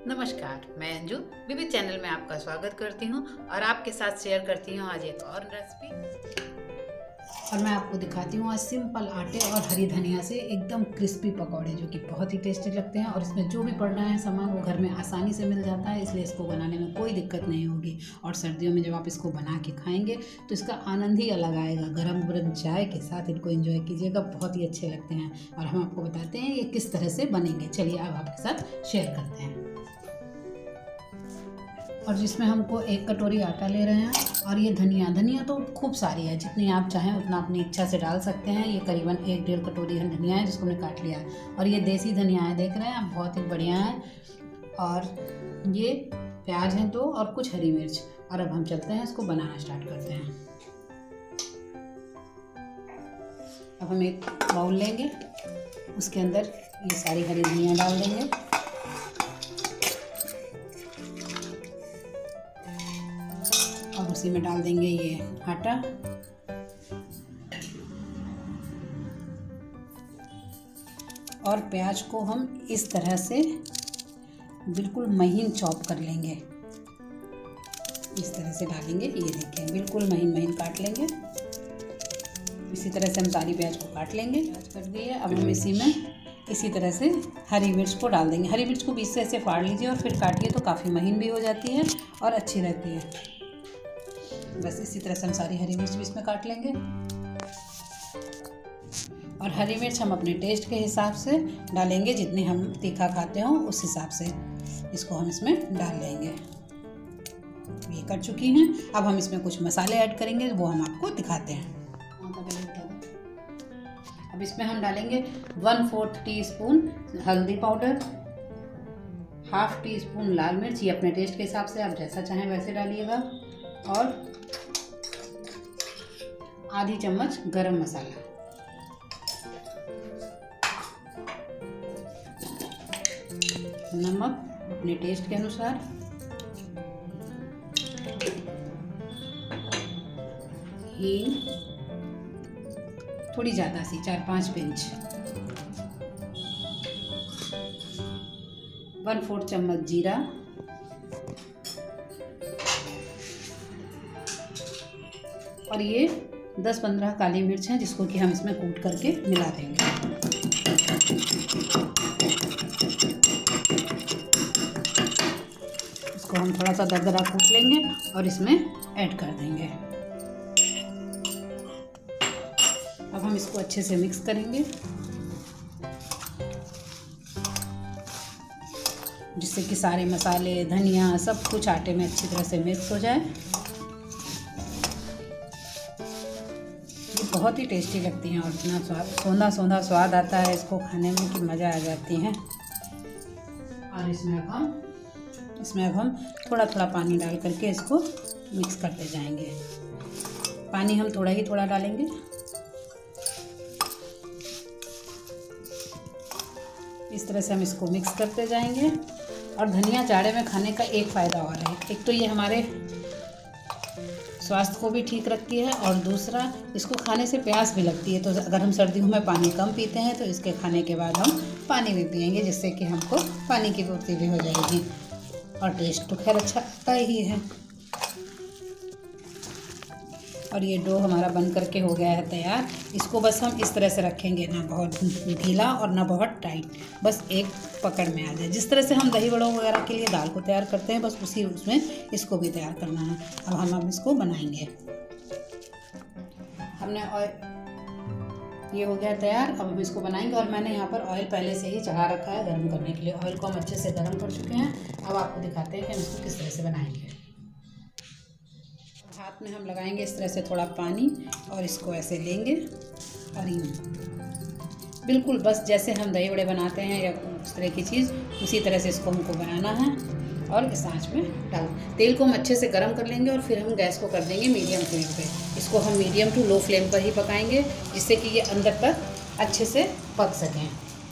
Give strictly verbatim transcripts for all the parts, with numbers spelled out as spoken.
नमस्कार, मैं अंजू बीबी चैनल में आपका स्वागत करती हूँ और आपके साथ शेयर करती हूँ आज एक और रेसिपी। और मैं आपको दिखाती हूँ आज सिंपल आटे और हरी धनिया से एकदम क्रिस्पी पकौड़े, जो कि बहुत ही टेस्टी लगते हैं। और इसमें जो भी पड़ना है सामान वो घर में आसानी से मिल जाता है, इसलिए इसको बनाने में कोई दिक्कत नहीं होगी। और सर्दियों में जब आप इसको बना के खाएंगे तो इसका आनंद ही अलग आएगा। गरम गरम चाय के साथ इनको एंजॉय कीजिएगा, बहुत ही अच्छे लगते हैं। और हम आपको बताते हैं ये किस तरह से बनेंगे। चलिए अब आपके साथ शेयर करते हैं। और जिसमें हमको एक कटोरी आटा ले रहे हैं। और ये धनिया धनिया तो खूब सारी है, जितनी आप चाहें उतना अपनी इच्छा से डाल सकते हैं। ये करीबन एक डेढ़ कटोरी धनिया है जिसको हमने काट लिया है। और ये देसी धनिया है, देख रहे हैं आप, बहुत ही बढ़िया है। और ये प्याज हैं दो और कुछ हरी मिर्च। और अब हम चलते हैं इसको बनाना स्टार्ट करते हैं। अब हम एक बाउल लेंगे, उसके अंदर ये सारी हरी धनिया डाल देंगे। और उसी में डाल देंगे ये आटा। और प्याज को हम इस तरह से बिल्कुल महीन चॉप कर लेंगे, इस तरह से डालेंगे। ये देखिए बिल्कुल महीन महीन काट लेंगे। इसी तरह से हम सारी प्याज को काट लेंगे। प्याज कट गई है। अब हम इसी में इसी तरह से हरी मिर्च को डाल देंगे। हरी मिर्च को बीच से ऐसे फाड़ लीजिए और फिर काटिए तो काफ़ी महीन भी हो जाती है और अच्छी रहती है। बस इसी तरह से हम सारी हरी मिर्च भी इसमें काट लेंगे। और हरी मिर्च हम अपने टेस्ट के हिसाब से डालेंगे, जितनी हम तीखा खाते हो उस हिसाब से इसको हम इसमें डाल लेंगे। ये कट चुकी हैं। अब हम इसमें कुछ मसाले ऐड करेंगे, वो हम आपको दिखाते हैं। अब इसमें हम डालेंगे वन फोर्थ टी स्पून हल्दी पाउडर, हाफ टी स्पून लाल मिर्च, ये अपने टेस्ट के हिसाब से आप जैसा चाहें वैसे डालिएगा। और आधी चम्मच गरम मसाला, नमक अपने टेस्ट के अनुसार, हींग थोड़ी ज़्यादा सी, चार पाँच पिंच, वन फोर्थ चम्मच जीरा, और ये दस पंद्रह काली मिर्च हैं जिसको कि हम इसमें कूट करके मिला देंगे। इसको हम थोड़ा सा दरदरा कूट लेंगे और इसमें ऐड कर देंगे। अब हम इसको अच्छे से मिक्स करेंगे, जिससे कि सारे मसाले, धनिया, सब कुछ आटे में अच्छी तरह से मिक्स हो जाए। बहुत ही टेस्टी लगती हैं और इतना स्वाद, सौंधा सौंधा स्वाद आता है इसको खाने में कि मज़ा आ जाती है। और इसमें अब हम इसमें अब हम थोड़ा थोड़ा पानी डाल करके इसको मिक्स करते जाएंगे। पानी हम थोड़ा ही थोड़ा डालेंगे। इस तरह से हम इसको मिक्स करते जाएंगे। और धनिया जाड़े में खाने का एक फ़ायदा और है, एक तो ये हमारे स्वास्थ्य को भी ठीक रखती है और दूसरा इसको खाने से प्यास भी लगती है। तो अगर हम सर्दियों में पानी कम पीते हैं तो इसके खाने के बाद हम पानी भी पिएंगे, जिससे कि हमको पानी की पूर्ति भी हो जाएगी। और टेस्ट तो खैर अच्छा आता ही है। और ये डो हमारा बन करके हो गया है तैयार। इसको बस हम इस तरह से रखेंगे, ना बहुत ढीला और ना बहुत टाइट, बस एक पकड़ में आ जाए। जिस तरह से हम दही बड़ों वगैरह के लिए दाल को तैयार करते हैं, बस उसी उसमें इसको भी तैयार करना है। अब हम अब इसको बनाएंगे। हमने ऑयल, ये हो गया तैयार। अब हम इसको बनाएंगे। और मैंने यहाँ पर ऑयल पहले से ही चढ़ा रखा है गर्म करने के लिए। ऑयल को हम अच्छे से गर्म कर चुके हैं। अब आपको दिखाते हैं कि हम इसको किस तरह से बनाएंगे। हाथ में हम लगाएंगे इस तरह से थोड़ा पानी और इसको ऐसे लेंगे और बिल्कुल बस जैसे हम दही बड़े बनाते हैं या उस तरह की चीज़, उसी तरह से इसको हमको बनाना है। और इस आंच में डाल तेल को हम अच्छे से गर्म कर लेंगे और फिर हम गैस को कर देंगे मीडियम फ्लेम पे। इसको हम मीडियम टू लो फ्लेम पर ही पकाएंगे, जिससे कि ये अंदर तक अच्छे से पक सकें।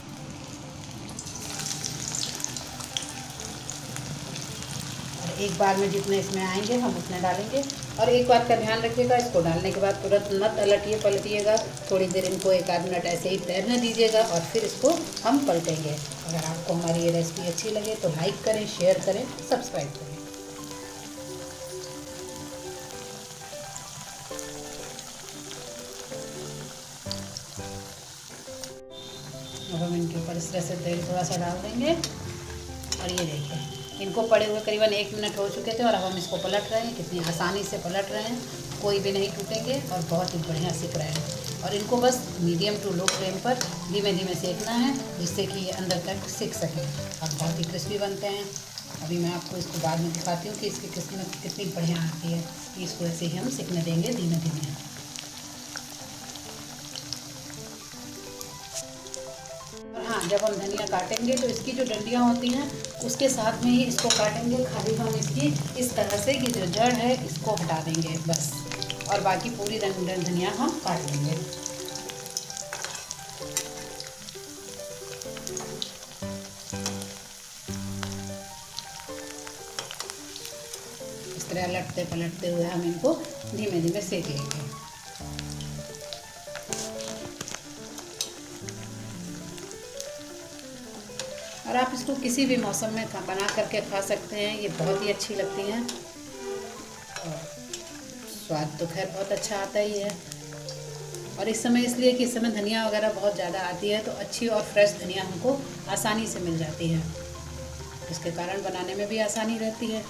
एक बार में जितने इसमें आएंगे हम उतने डालेंगे। और एक बात का ध्यान रखिएगा, इसको डालने के बाद तुरंत मत अलटिए पलटिएगा, थोड़ी देर इनको एक आध मिनट ऐसे ही तैरने दीजिएगा और फिर इसको हम पलटेंगे। अगर आपको हमारी ये रेसिपी अच्छी लगे तो लाइक करें, शेयर करें, सब्सक्राइब करें। अब हम इनके ऊपर इस तरह से तेल थोड़ा सा डाल देंगे और ये देखिए इनको पड़े हुए करीबन एक मिनट हो चुके थे और अब हम इसको पलट रहे हैं। कितनी आसानी से पलट रहे हैं, कोई भी नहीं टूटेंगे और बहुत ही बढ़िया सिक रहे हैं। और इनको बस मीडियम टू लो फ्लेम पर धीमे धीमे सेकना है जिससे कि ये अंदर तक सिक सके और बहुत ही क्रिस्पी बनते हैं। अभी मैं आपको इसको बाद में दिखाती हूँ कि इसकी क्रिस्पी कितनी बढ़िया आती है। इसको ऐसे ही हम सिकने देंगे धीमे धीमे। और हाँ, जब हम धनिया काटेंगे तो इसकी जो डंडियाँ होती हैं उसके साथ में ही इसको काटेंगे। खाली हम इसकी इस तरह से कि जो जड़ है इसको हटा देंगे बस, और बाकी पूरी धनिया हम काट लेंगे। इस तरह लटते पलटते हुए हम इनको धीमे धीमे सेक लेंगे। और आप इसको किसी भी मौसम में बना करके खा सकते हैं, ये बहुत ही अच्छी लगती हैं और स्वाद तो खैर बहुत अच्छा आता ही है। और इस समय इसलिए कि इस समय धनिया वगैरह बहुत ज़्यादा आती है तो अच्छी और फ्रेश धनिया हमको आसानी से मिल जाती है, इसके कारण बनाने में भी आसानी रहती है।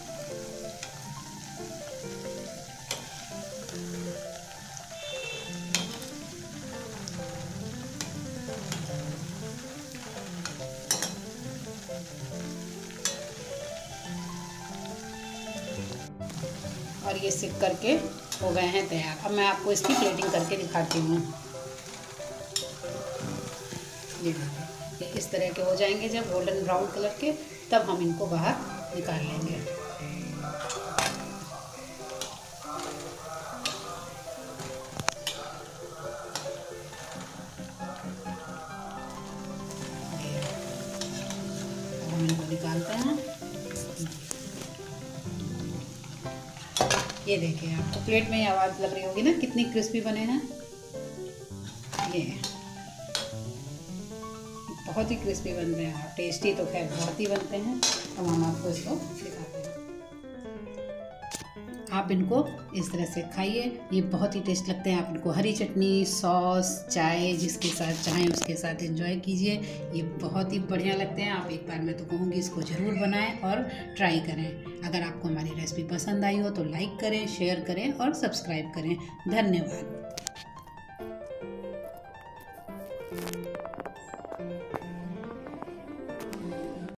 और ये सिक करके हो गए हैं तैयार। अब मैं आपको इसकी प्लेटिंग करके दिखाती हूँ। ये देखिए इस तरह के हो जाएंगे जब गोल्डन ब्राउन कलर के, तब हम इनको बाहर निकाल लेंगे। अब हम इनको निकालते हैं। ये देखिए आपको प्लेट में ही आवाज़ लग रही होगी ना कितनी क्रिस्पी बने हैं। ये बहुत ही क्रिस्पी बन रहे हैं और टेस्टी तो खैर बहुत ही बनते हैं। अब हम आपको इसको दिखाते हैं। आप इनको इस तरह से खाइए, ये बहुत ही टेस्ट लगते हैं। आप इनको हरी चटनी, सॉस, चाय जिसके साथ चाहें उसके साथ एंजॉय कीजिए, ये बहुत ही बढ़िया लगते हैं। आप एक बार मैं तो कहूँगी इसको ज़रूर बनाएं और ट्राई करें। अगर आपको हमारी रेसिपी पसंद आई हो तो लाइक करें, शेयर करें और सब्सक्राइब करें। धन्यवाद।